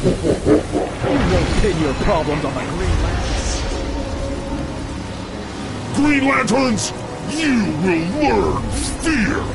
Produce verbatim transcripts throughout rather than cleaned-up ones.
You won't pin your problems on the Green Lanterns. Green Lanterns, you will learn fear!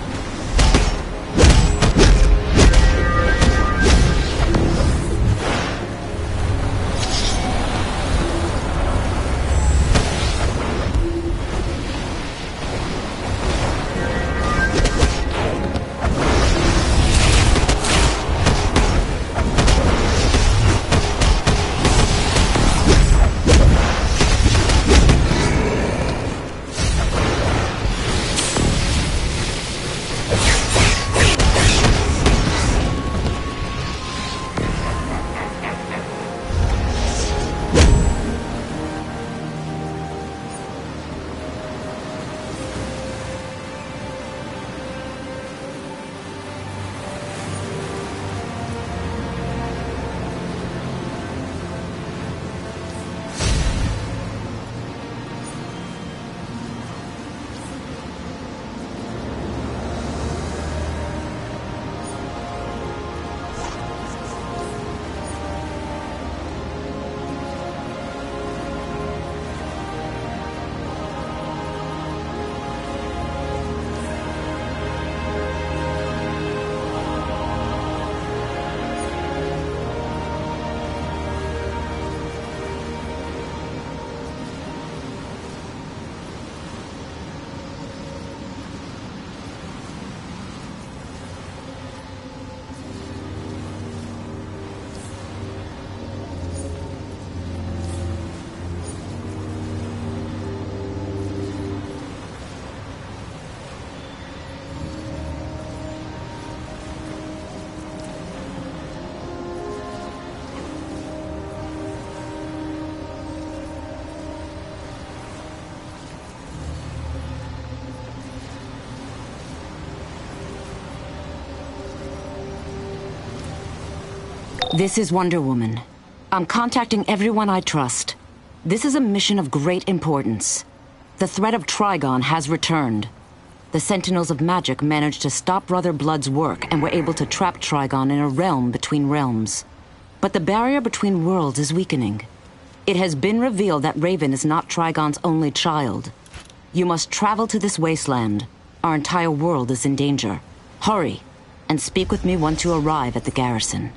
This is Wonder Woman. I'm contacting everyone I trust. This is a mission of great importance. The threat of Trigon has returned. The Sentinels of Magic managed to stop Brother Blood's work and were able to trap Trigon in a realm between realms. But the barrier between worlds is weakening. It has been revealed that Raven is not Trigon's only child. You must travel to this wasteland. Our entire world is in danger. Hurry, and speak with me once you arrive at the garrison.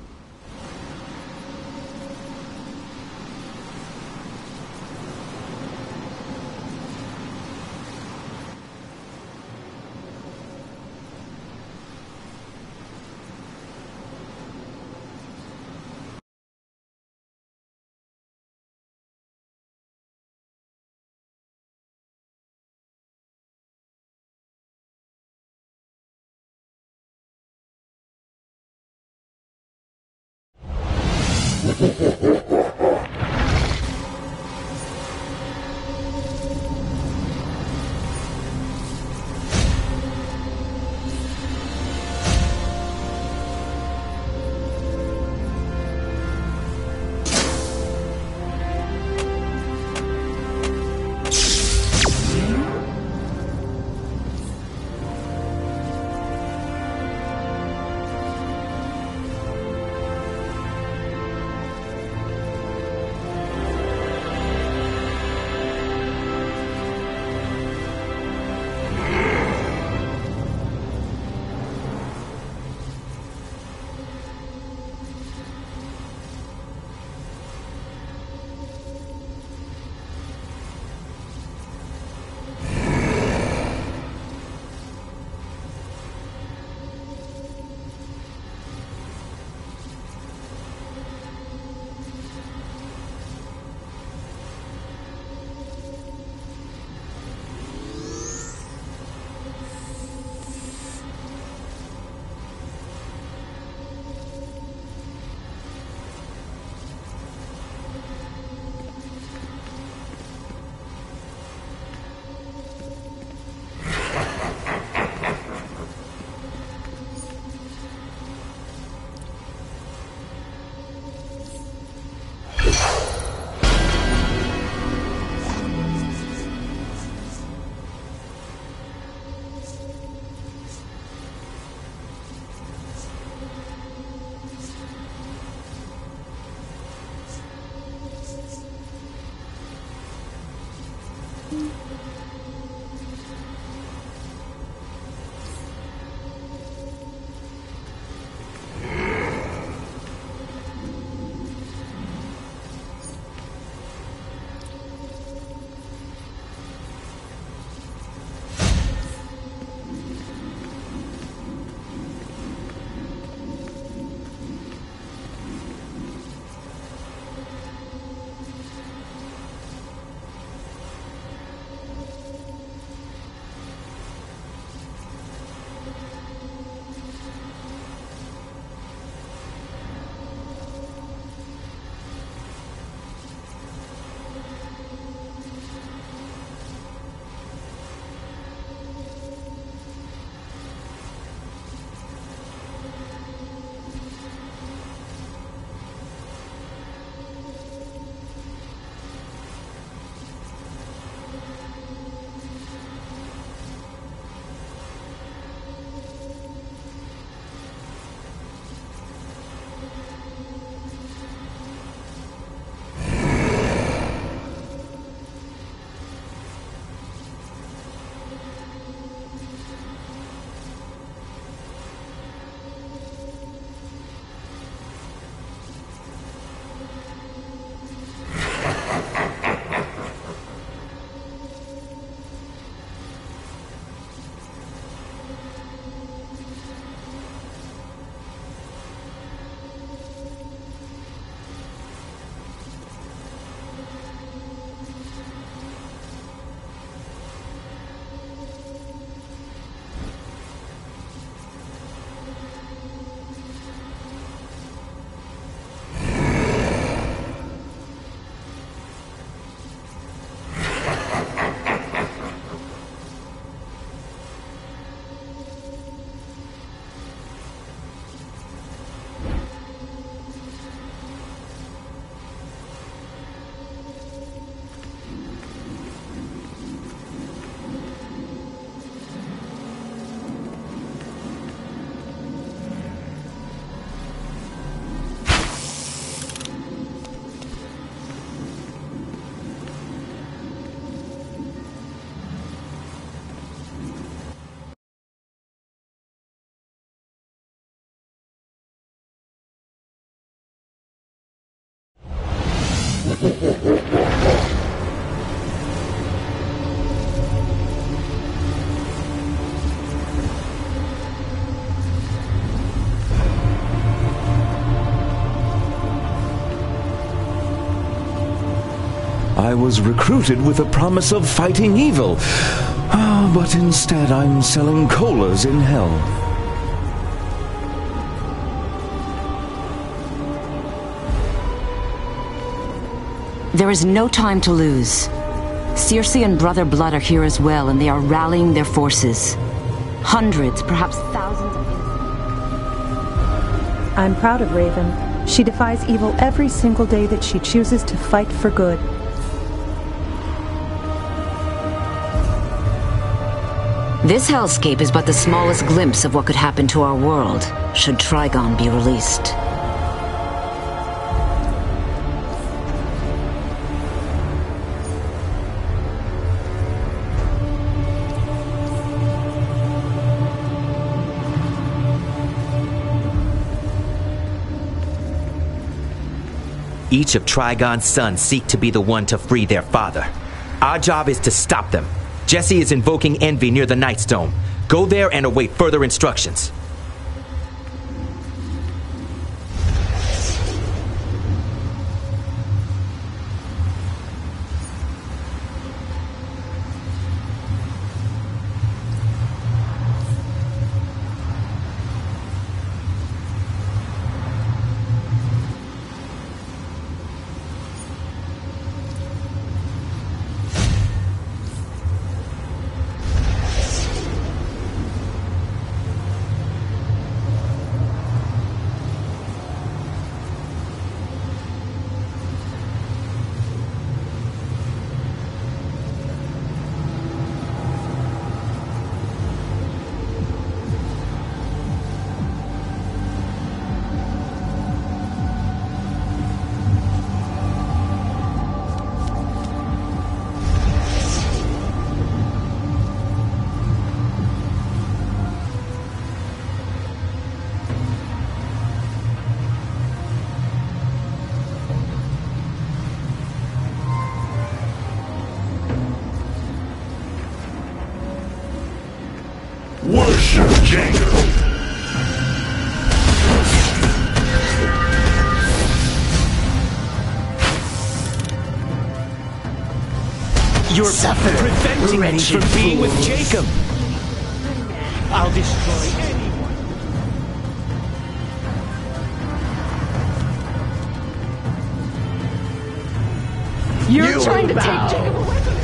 I was recruited with a promise of fighting evil. Ah, but instead I'm selling colas in hell. There is no time to lose. Circe and Brother Blood are here as well, and they are rallying their forces. Hundreds, perhaps thousands of... I'm proud of Raven. She defies evil every single day that she chooses to fight for good. This hellscape is but the smallest glimpse of what could happen to our world, should Trigon be released. Each of Trigon's sons seek to be the one to free their father. Our job is to stop them. Jesse is invoking Envy near the Nightstone. Go there and await further instructions. Worship Jango! You're Suffer, preventing me from being with Jacob! I'll destroy anyone! You're You trying to bow. take Jacob away from me!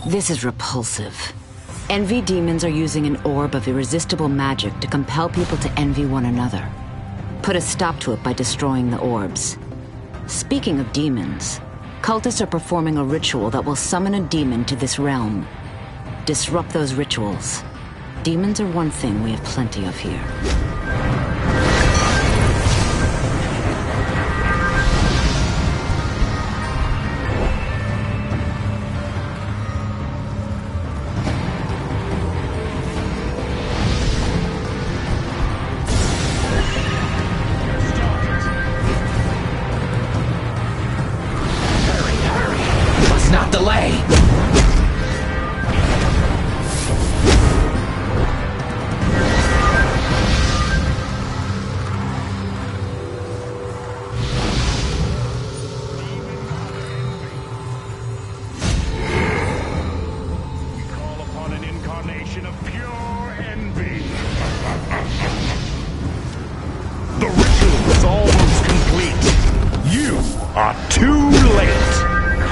This is repulsive. Envy demons are using an orb of irresistible magic to compel people to envy one another. Put a stop to it by destroying the orbs. Speaking of demons, cultists are performing a ritual that will summon a demon to this realm. Disrupt those rituals. Demons are one thing we have plenty of here. Not delay! We call upon an incarnation of pure envy. The ritual is almost complete. You are too late.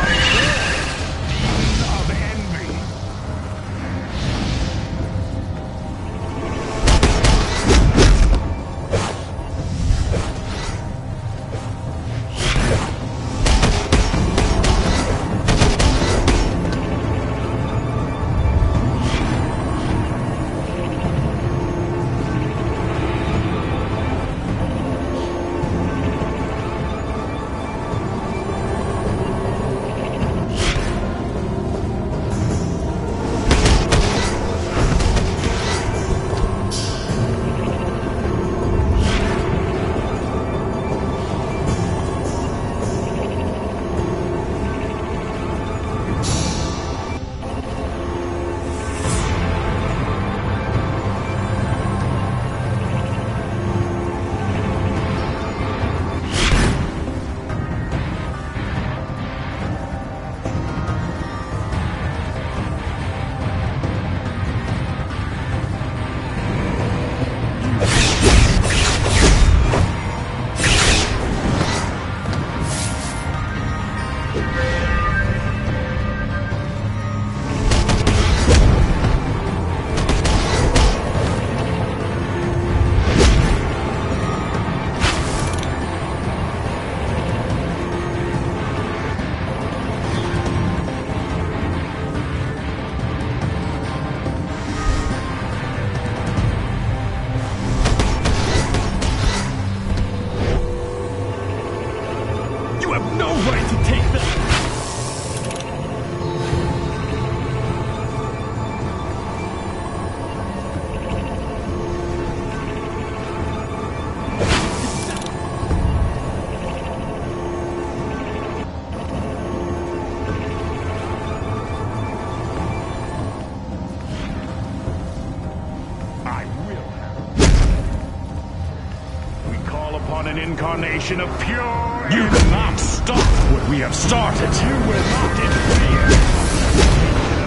An incarnation of pure. You cannot stop what we have started. You will not interfere.